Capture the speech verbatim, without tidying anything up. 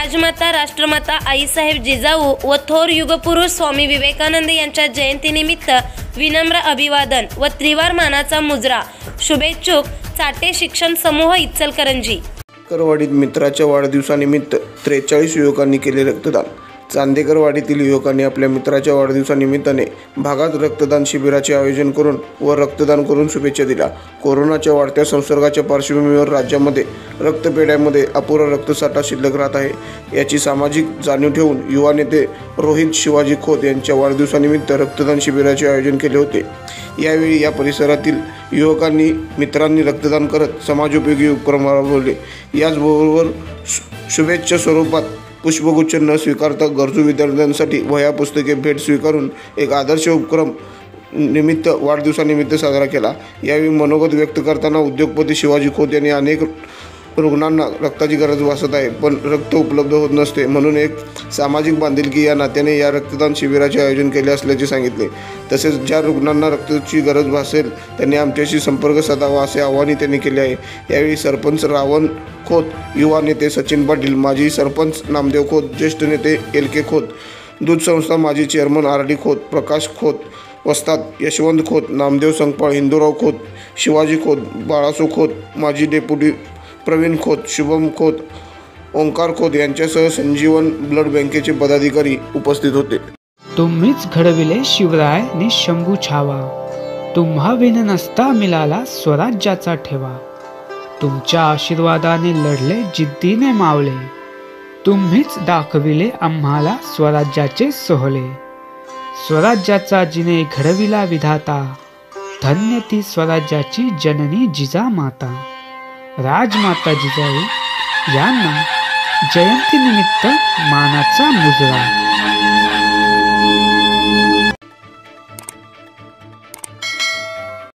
राजमाता राष्ट्रमाता आईसाहेब जिजाऊ व थोर युगपुरुष स्वामी विवेकानंद यांच्या जयंतीनिमित्त विनम्र अभिवादन व त्रिवार मानाचा मुजरा. शुभेच्छुक चाटे शिक्षण समूह इचलकरंजी. करवाडीत मित्राच्या वाढदिवसानिमित्त त्रेचाळीस युवकांनी केले रक्तदान. चांदेकरवाडीतील युवकांनी आपल्या मित्राच्या वाढदिवसानिमित्ताने भागात रक्तदान शिबिराचे आयोजन करून व रक्तदान करून शुभेच्छा दिल्या. कोरोनाच्या वाढत्या संसर्गाच्या पार्श्वभूमीवर राज्यामध्ये रक्तपेढ्यांमध्ये अपुरा रक्तसाठा शिल्लक राहत आहे. याची सामाजिक जाणीव ठेवून युवा नेते रोहित शिवाजी खोत यांच्या वाढदिवसानिमित्त रक्तदान शिबिराचे आयोजन केले होते. यावेळी या परिसरातील युवकांनी मित्रांनी रक्तदान करत समाजोपयोगी उपक्रम राबवले. याचबरोबर शुभेच्छा स्वरूपात पुष्पगुच्छ न स्वीकारता गरजू विद्यार्थ्यांसाठी वह्या पुस्तके भेट स्वीकारून एक आदर्श उपक्रम निमित्त वाढदिवसानिमित्त साजरा केला. यावेळी मनोगत व्यक्त करताना उद्योगपती शिवाजी खोत यांनी अनेक रुग्णांना रक्ताची गरज भासत आहे, पण रक्त उपलब्ध होत नसते, म्हणून एक सामाजिक बांधिलकी या नात्याने या रक्तदान शिबिराचे आयोजन केले असल्याचे सांगितले. तसेच ज्या रुग्णांना रक्ताची गरज भासेल त्यांनी आमच्याशी संपर्क साधावा असे आवाहनही त्यांनी केले आहे. यावेळी सरपंच रावण खोत, युवा नेते सचिन पाटील, माजी सरपंच नामदेव खोत, ज्येष्ठ नेते एल के खोत, दूध संस्था माजी chairman R D Khot, Prakash Khot, वस्ताद यशवंत खोत, नामदेव संकपाळ, हिंदूराव खोत, शिवाजी खोत, बाळासो खोत, माजी डेप्युटी प्रवीण खोत, शुभम खोत, ओंकार खोत यांच्यासह संजीवन ब्लड बँकेचे पदाधिकारी उपस्थित होते. तुम्हीच घडविले शिवराय नि शंभू छावा, तुम्हा विन नसता मिळाला स्वराज्याचा ठेवा. तुमच्या आशीर्वादाने लढले जिद्दीने मावळे, तुम्हीच दाखविले आम्हाला स्वराज्याचे सोहळे. स्वराज्याचा जिने घडविला विधाता, धन्य ती स्वराज्याची जननी जिजामाता. राजमाता जिजाऊ यांना जयंतीनिमित्त मानाचा मुजरा.